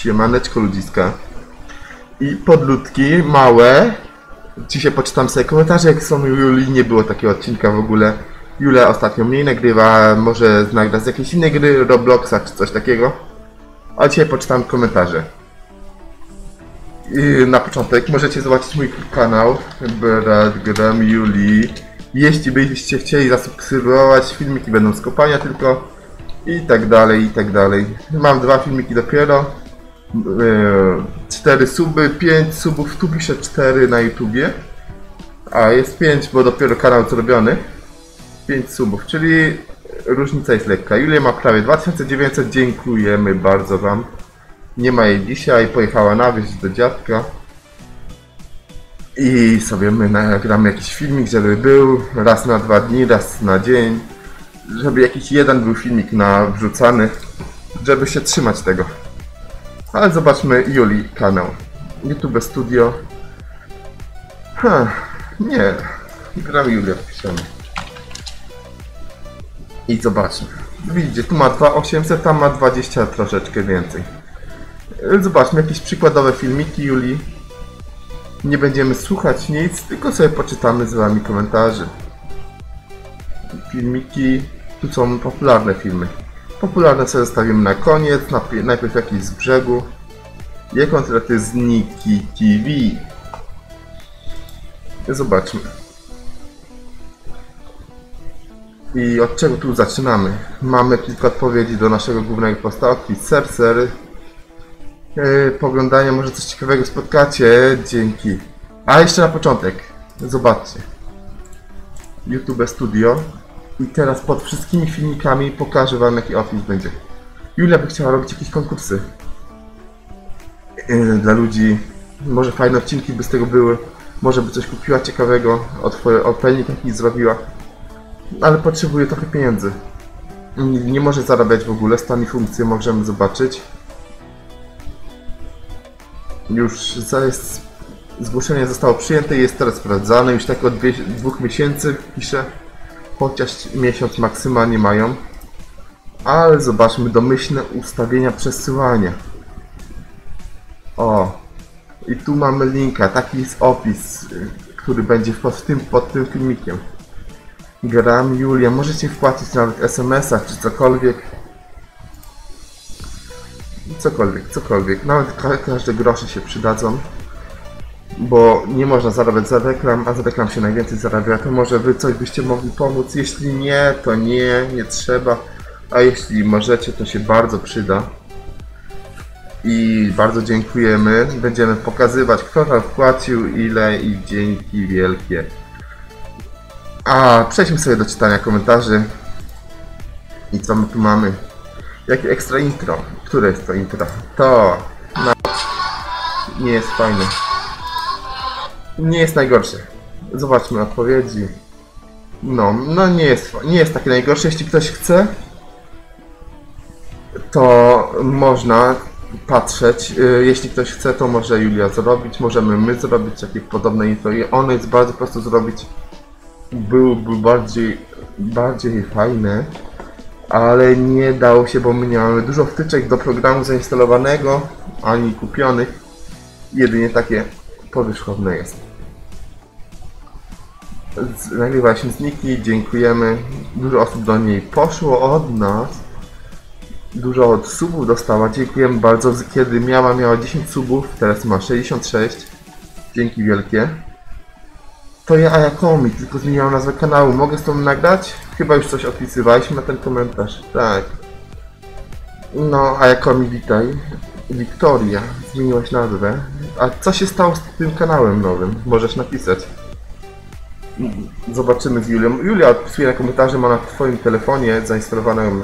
Siemaneczko ludziska. I podludki małe. Dzisiaj poczytam sobie komentarze, jak są u Julii. Nie było takiego odcinka w ogóle. Julia ostatnio mniej nagrywa, może nagra z jakiejś innej gry, Robloxa czy coś takiego. A dzisiaj poczytam komentarze. I na początek możecie zobaczyć mój kanał Brat Gram Julii. Jeśli byście chcieli zasubskrybować, filmiki będą z kopania tylko. I tak dalej, i tak dalej. Mam 2 filmiki dopiero. 4 suby, 5 subów, tu piszę 4 na YouTubie. A jest 5, bo dopiero kanał zrobiony. 5 subów, czyli różnica jest lekka. Julia ma prawie 2900, dziękujemy bardzo wam. Nie ma jej dzisiaj, pojechała na wieś do dziadka. I sobie my nagramy jakiś filmik, żeby był raz na 2 dni, raz na dzień. Żeby jakiś jeden był filmik wrzucany, żeby się trzymać tego. Ale zobaczmy Julii kanał. YouTube Studio. Nie. Gram Julia wpiszemy. I zobaczmy. Widzicie, tu ma 2800, tam ma 20 troszeczkę więcej. Zobaczmy jakieś przykładowe filmiki Julii. Nie będziemy słuchać nic, tylko sobie poczytamy z wami komentarzy. Filmiki, tu są popularne filmy. Popularne sobie zostawimy na koniec, najpierw jakieś z brzegu. Je koncerty z Niki TV. Zobaczmy. I od czego tu zaczynamy? Mamy kilka odpowiedzi do naszego głównego posta, odpis Serser. Poglądania, może coś ciekawego spotkacie, dzięki. A jeszcze na początek, zobaczcie. YouTube Studio. I teraz pod wszystkimi filmikami pokażę wam, jaki opis będzie. Julia by chciała robić jakieś konkursy dla ludzi. Może fajne odcinki by z tego były. Może by coś kupiła ciekawego, opening jakiś zrobiła. Ale potrzebuje trochę pieniędzy. Nie może zarabiać w ogóle, stan i funkcje możemy zobaczyć. Już zgłoszenie zostało przyjęte i jest teraz sprawdzane. Już tak od 2 miesięcy piszę. Chociaż miesiąc maksymalnie mają. Ale zobaczmy domyślne ustawienia przesyłania. O! I tu mamy linka, taki jest opis, który będzie pod tym filmikiem. Gram Julia, możecie wpłacić nawet SMS-a czy cokolwiek. Cokolwiek. Nawet każde grosze się przydadzą. Bo nie można zarabiać za reklam, a za reklam się najwięcej zarabia. To może wy coś byście mogli pomóc. Jeśli nie, to nie trzeba. A jeśli możecie, to się bardzo przyda. I bardzo dziękujemy. Będziemy pokazywać, kto tam wpłacił, ile i dzięki wielkie. A przejdźmy sobie do czytania komentarzy. I co my tu mamy? Jakie ekstra intro? Które jest to intro? To nie jest fajne. Nie jest najgorsze. Zobaczmy odpowiedzi. No nie jest takie najgorsze. Jeśli ktoś chce, to można patrzeć. Jeśli ktoś chce, to może Julia zrobić. Możemy my zrobić jakieś podobne intro. I ono jest bardzo prosto zrobić. Byłby bardziej fajne. Ale nie dało się, bo my nie mamy dużo wtyczek do programu zainstalowanego, ani kupionych. Jedynie takie powierzchowne jest. Nagrywaliśmy z Niki, dziękujemy. Dużo osób do niej poszło od nas. Dużo od subów dostała, dziękujemy bardzo. Kiedy miała 10 subów, teraz ma 66. Dzięki wielkie. To ja Ayakomi, tylko zmieniłam nazwę kanału. Mogę z tą nagrać? Chyba już coś odpisywaliśmy na ten komentarz. Tak. No, Ayakomi, witaj. Wiktoria, zmieniłaś nazwę. A co się stało z tym kanałem nowym? Możesz napisać. Zobaczymy z Julią. Julia odpisuje na komentarze, ma na twoim telefonie zainstalowaną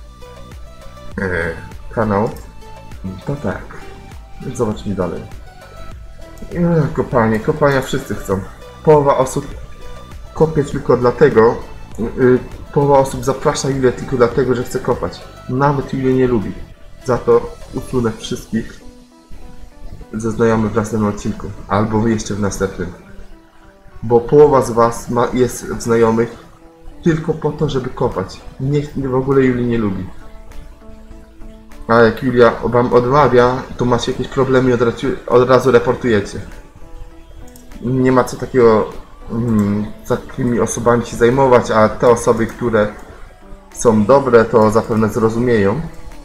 kanał. To tak. Zobaczmy dalej. Kopania wszyscy chcą. Połowa osób kopie tylko dlatego, połowa osób zaprasza Julię tylko dlatego, że chce kopać. Nawet Julia nie lubi. Za to usunę wszystkich ze znajomych w następnym odcinku. Albo jeszcze w następnym. Bo połowa z was jest w znajomych tylko po to, żeby kopać. Nikt w ogóle Julii nie lubi. A jak Julia wam odmawia, to macie jakieś problemy i od razu reportujecie. Nie ma co takiego takimi osobami się zajmować, a te osoby, które są dobre, to zapewne zrozumieją,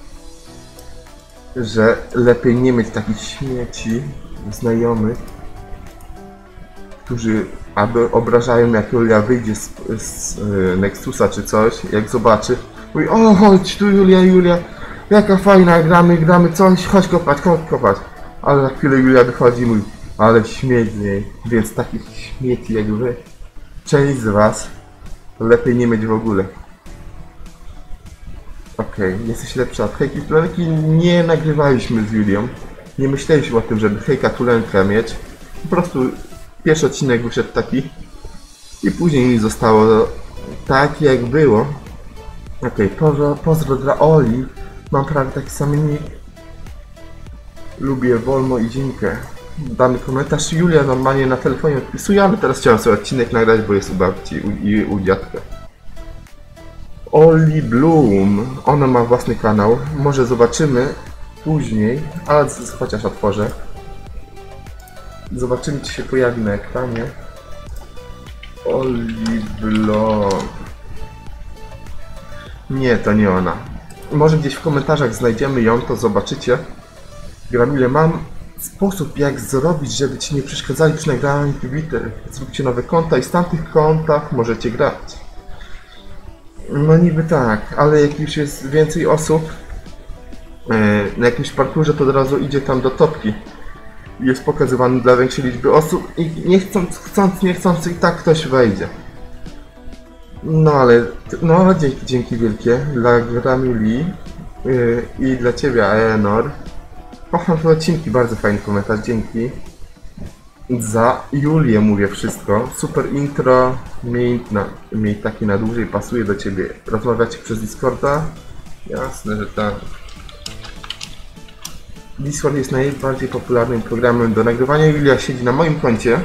że lepiej nie mieć takich śmieci znajomych, którzy aby obrażają, jak Julia wyjdzie z Nexusa czy coś, jak zobaczy, mówi: o, chodź tu Julia, jaka fajna, gramy coś, chodź kopać. Ale na chwilę Julia wychodzi i mówi: ale śmieć z niej, więc takich śmieci jak wy, część z was, lepiej nie mieć w ogóle. Okej, jesteś lepsza od Hejki Tulenki. Nie nagrywaliśmy z Julią. Nie myśleliśmy o tym, żeby Hejka Tulenkę mieć. Po prostu pierwszy odcinek wyszedł taki. I później mi zostało tak jak było. Okej, pozdro dla Oli. Mam prawie taki sam nick. Lubię Wolmo i Dzinkę. Dany komentarz. Julia normalnie na telefonie odpisuje, ale teraz chciałem sobie odcinek nagrać, bo jest u babci i u dziadka. Oli Bloom, ona ma własny kanał, może zobaczymy później, ale chociaż otworzę. Zobaczymy, czy się pojawi na ekranie. Oli Bloom. Nie, to nie ona. Może gdzieś w komentarzach znajdziemy ją, to zobaczycie. Gramile, mam sposób, jak zrobić, żeby ci nie przeszkadzali przy nagraniu Twitter. Zróbcie nowe konta i z tamtych kontach możecie grać. No niby tak, ale jak już jest więcej osób na jakimś parkurze, to od razu idzie tam do topki. Jest pokazywany dla większej liczby osób i nie chcąc i tak ktoś wejdzie. No ale, no dzięki wielkie dla Gramili i dla ciebie, Aenor. Kocham te odcinki, bardzo fajny komentarz, dzięki. Za Julię mówię wszystko. Super intro, miej taki na dłużej, pasuje do ciebie. Rozmawiacie przez Discorda? Jasne, że tak. Discord jest najbardziej popularnym programem do nagrywania. Julia siedzi na moim koncie.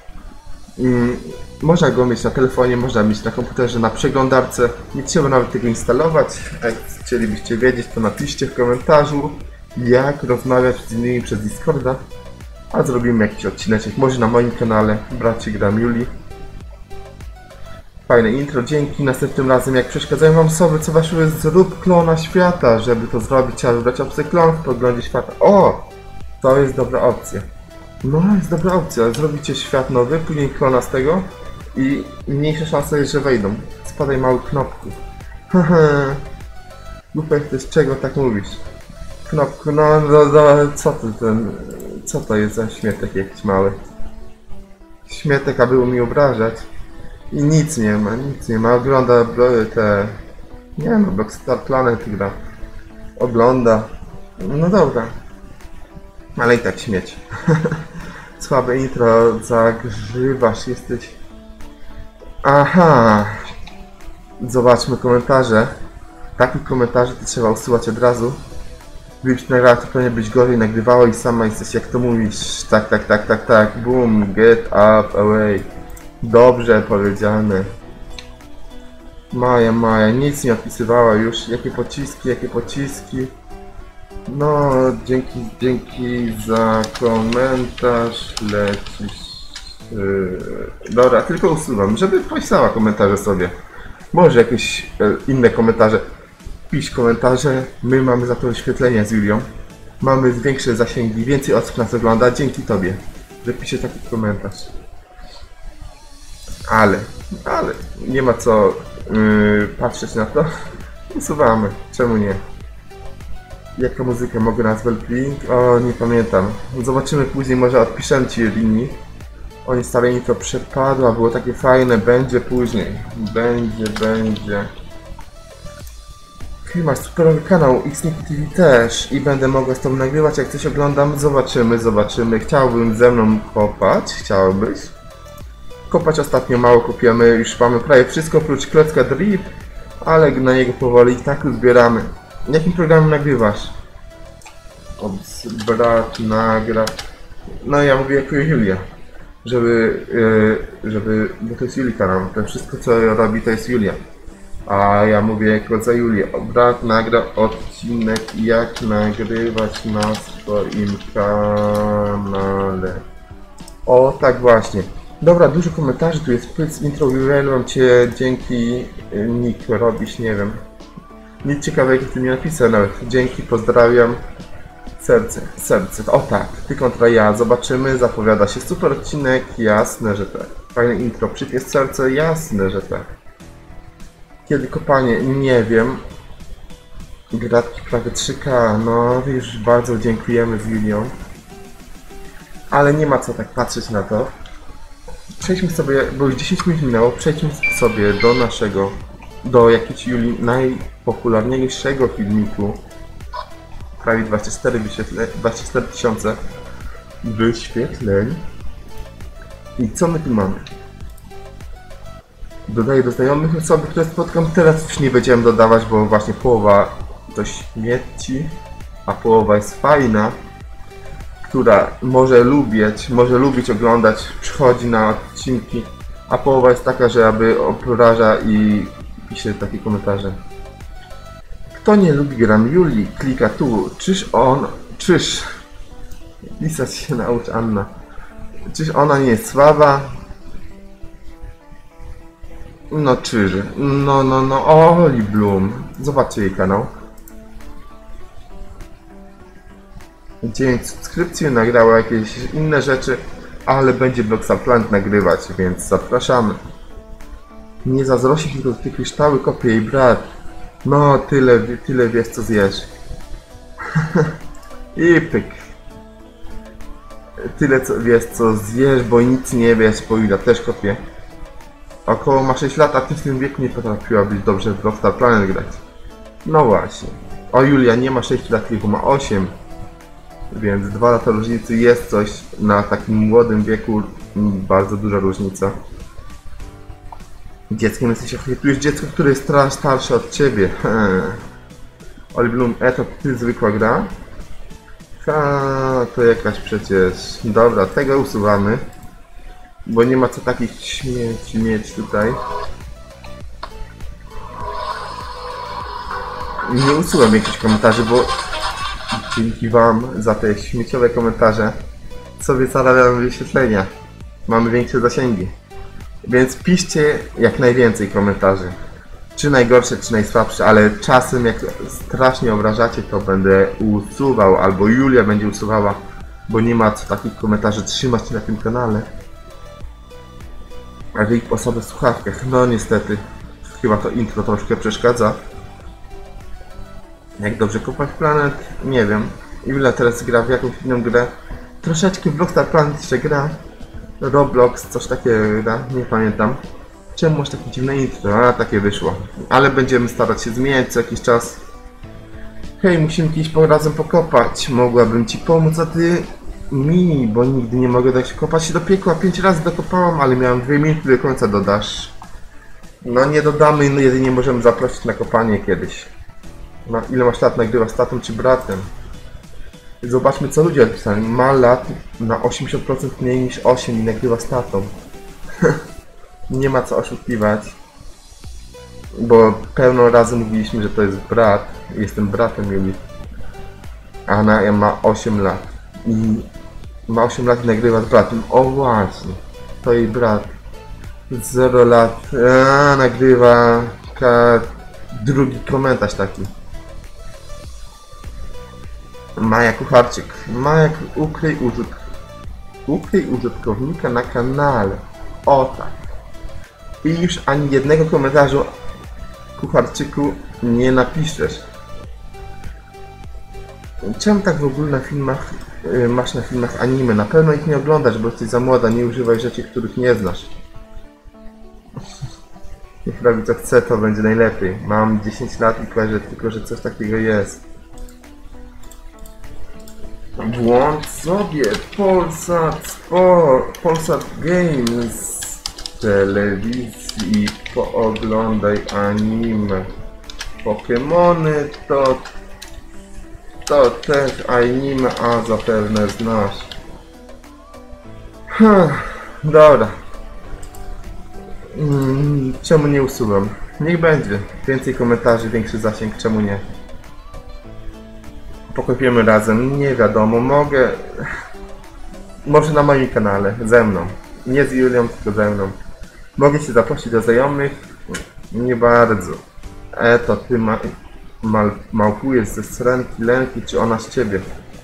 Można go mieć na telefonie, można mieć na komputerze, na przeglądarce. Nie trzeba nawet tego instalować. Jak chcielibyście wiedzieć, to napiszcie w komentarzu, jak rozmawiać z innymi przez Discorda. A zrobimy jakiś odcineczek, może na moim kanale, bracie gram Julii. Fajne intro, dzięki. Następnym razem, jak przeszkadzają wam osoby, co weszły, zrób klona świata. Żeby to zrobić, trzeba wybrać opcję klon w podglądzie świata. O! To jest dobra opcja. No, jest dobra opcja. Zrobicie świat nowy, później klona z tego i mniejsza szansa jest, że wejdą. Spadaj mały knopku. Haha. Lupek, ty z czego tak mówisz? Knopku, no, co to jest za śmietek jakiś mały? Śmietek, aby mi obrażać. I nic nie ma. Ogląda te... Nie no, Blockstar Planet gra. Ogląda. No dobra. Ale i tak śmieć. Słabe intro, zagrzywasz, jesteś... Aha. Zobaczmy komentarze. Takich komentarzy to trzeba usuwać od razu. Gdybyś nagrała, to pewnie byś gorzej nagrywała i sama jesteś, jak to mówisz. Tak. Boom, get up, away. Dobrze powiedziane. Maja, nic nie odpisywała już. Jakie pociski. No, dzięki za komentarz. Lecisz. Dobra, tylko usuwam, żeby pisała komentarze sobie. Może jakieś inne komentarze. Pisz komentarze, my mamy za to wyświetlenia z Julią. Mamy większe zasięgi, więcej osób nas ogląda dzięki tobie, że pisze taki komentarz. Ale nie ma co patrzeć na to. Usuwamy, czemu nie? Jaka muzyka mogę nazwać link? O, nie pamiętam. Zobaczymy później, może odpiszę ci linii. Oni stare intro przepadła, było takie fajne, będzie później. Będzie. Masz superowy kanał, Xniki TV też i będę mogła z tobą nagrywać, jak coś oglądam, zobaczymy. Chciałbym ze mną kopać, chciałbyś? Kopać ostatnio mało kopiemy, już mamy prawie wszystko oprócz klocka Drip, ale na niego powoli i tak uzbieramy. Jakim programem nagrywasz? Brat nagra... No ja mówię jako Julia, żeby... bo to jest Julii kanał, to wszystko co robi to jest Julia. A ja mówię jako za Julię. Brat nagra odcinek jak nagrywać na swoim kanale. O, tak właśnie. Dobra, dużo komentarzy tu jest. Pryc intro, uwielbiam cię, dzięki Nick robisz, nie wiem. Nic ciekawego ty nie napisał nawet. Dzięki, pozdrawiam. Serce, serce. O tak, ty kontra ja. Zobaczymy, zapowiada się super odcinek. Jasne, że tak. Fajne intro, przypies serce, jasne, że tak. Kiedy kopanie? Nie wiem. Gratki prawie 3K. No, już bardzo dziękujemy z Julią. Ale nie ma co tak patrzeć na to. Przejdźmy sobie, bo już 10 minut minęło, przejdźmy sobie do jakiejś Julii najpopularniejszego filmiku. Prawie 24 tysiące wyświetleń. I co my tu mamy? Dodaję do znajomych osoby, które spotkam. Teraz już nie będziemy dodawać, bo właśnie połowa to śmieci, a połowa jest fajna, która może lubić oglądać, przychodzi na odcinki, a połowa jest taka, że aby obraża i pisze takie komentarze. Kto nie lubi gram Julii, klika tu. Czyż pisać się naucz Anna. Czyż ona nie jest słaba? No czyż. No, Oli Bloom. Zobaczcie jej kanał. 9 subskrypcji, nagrała jakieś inne rzeczy, ale będzie Blockstar Planet nagrywać, więc zapraszamy. Nie zazdrości tylko te kryształy, kopie jej brat. No, tyle wiesz co zjesz. I pyk. Tyle co wiesz co zjesz, bo nic nie wiesz, bo Julia też kopie. Około ma 6 lat, a ty w tym wieku nie potrafiła być dobrze w Blockstar Planet grać. No właśnie. O, Julia nie ma 6 lat, tylko ma 8. Więc 2 lata różnicy jest coś na takim młodym wieku, bardzo duża różnica. Dzieckiem jesteś, tu jest dziecko, które jest starsze od ciebie. Oli Bloom, to ty zwykła gra? To jakaś przecież... Dobra, tego usuwamy. Bo nie ma co takich śmieci mieć tutaj. Nie usuwam jakichś komentarzy, bo dzięki wam za te śmieciowe komentarze sobie zarabiamy wyświetlenia. Mamy większe zasięgi. Więc piszcie jak najwięcej komentarzy. Czy najgorsze, czy najsłabsze, ale czasem jak strasznie obrażacie, to będę usuwał, albo Julia będzie usuwała, bo nie ma co takich komentarzy trzymać na tym kanale. A wy osoby w słuchawkach, no niestety, chyba to intro troszkę przeszkadza. Jak dobrze kopać Planet? Nie wiem. Julia teraz gra w jakąś inną grę. Troszeczkę w Blockstar Planet jeszcze gra. Roblox, coś takiego gra, nie pamiętam. Czemu masz takie dziwne intro? A, takie wyszło. Ale będziemy starać się zmieniać co jakiś czas. Hej, musimy kiedyś razem pokopać. Mogłabym ci pomóc, a ty mi, bo nigdy nie mogę dać kopać się do piekła. 5 razy dokopałam, ale miałem 2 minuty do końca dodasz. No nie dodamy, no jedynie możemy zaprosić na kopanie kiedyś. No, ile masz lat? Nagrywa z tatą czy bratem? Zobaczmy co ludzie napisali. Ma lat na 80% mniej niż 8 i nagrywa z tatą. Nie ma co oszukiwać. Bo pełno razy mówiliśmy, że to jest brat. Jestem bratem Julii. A ona ma 8 lat. I ma 8 lat i nagrywa z bratem. O właśnie. To jej brat. 0 lat. Nagrywa drugi komentarz taki. Maja Kucharczyk. Maja, ukryj użytkownika na kanale. O tak. I już ani jednego komentarzu Kucharczyku nie napiszesz. Czemu tak w ogóle na filmach masz na filmach anime? Na pewno ich nie oglądasz, bo jesteś za młoda, nie używaj rzeczy, których nie znasz. Niech robi co chce, to będzie najlepiej. Mam 10 lat i kojarzę tylko, że coś takiego jest. Włącz sobie Polsat Games w telewizji, pooglądaj anime. Pokemony to też anime, a zapewne znasz. Dobra. Czemu nie usuwam? Niech będzie. Więcej komentarzy, większy zasięg, czemu nie? Pokopiemy razem, nie wiadomo, mogę... Może na moim kanale, ze mną. Nie z Julią, tylko ze mną. Mogę się zaprosić do znajomych? Nie bardzo. To ty małpujesz ze Srenki, Lenki, czy ona z ciebie?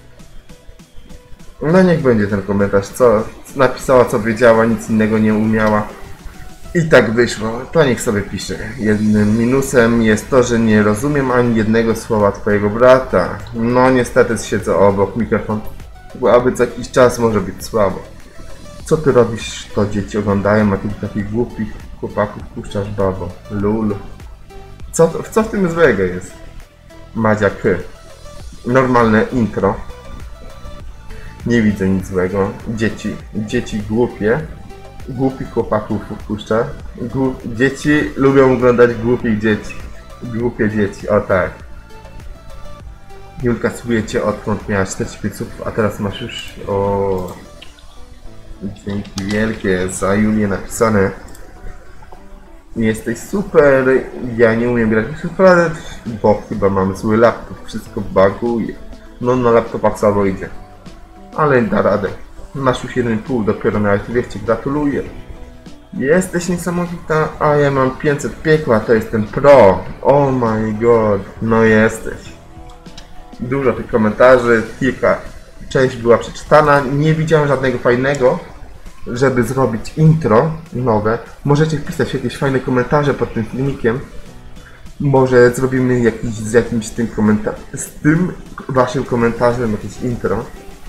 No niech będzie ten komentarz, co napisała, co wiedziała, nic innego nie umiała. I tak wyszło, to niech sobie pisze. Jednym minusem jest to, że nie rozumiem ani jednego słowa twojego brata. No niestety siedzę obok, mikrofon aby co jakiś czas może być słabo. Co ty robisz, to dzieci oglądają, a ty takich głupich chłopaków puszczasz babo. Lulu. Co w tym złego jest? Madzia K. Normalne intro. Nie widzę nic złego. Dzieci głupie. Głupich chłopaków puszcza. Dzieci lubią oglądać głupich dzieci. Głupie dzieci, o tak. Julka, słuchaj cię odkąd miałaś 45 subów, a teraz masz już... O. Dzięki wielkie za Julię napisane. Jesteś super, ja nie umiem grać w super, bo chyba mam zły laptop, wszystko buguje. No na laptopach słabo idzie. Ale da radę. Masz już 1,5, dopiero miałeś 200, gratuluję. Jesteś niesamowita, a ja mam 500 piekła, to jestem pro. Oh my god, no jesteś. Dużo tych komentarzy, kilka część była przeczytana, nie widziałem żadnego fajnego, żeby zrobić intro nowe. Możecie wpisać jakieś fajne komentarze pod tym filmikiem. Może zrobimy z tym waszym komentarzem jakieś intro.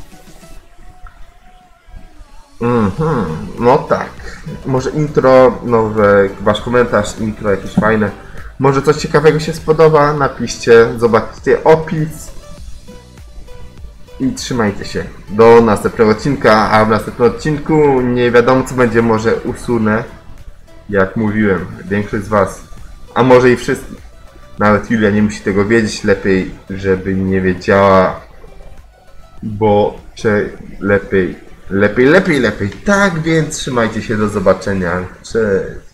No tak. Może intro, nowe, wasz komentarz, intro jakieś fajne. Może coś ciekawego się spodoba, napiszcie, zobaczcie opis. I trzymajcie się do następnego odcinka, a w następnym odcinku nie wiadomo co będzie, może usunę, jak mówiłem, większość z was, a może i wszystkich. Nawet Julia nie musi tego wiedzieć, lepiej żeby nie wiedziała, bo lepiej. Tak więc trzymajcie się, do zobaczenia, cześć.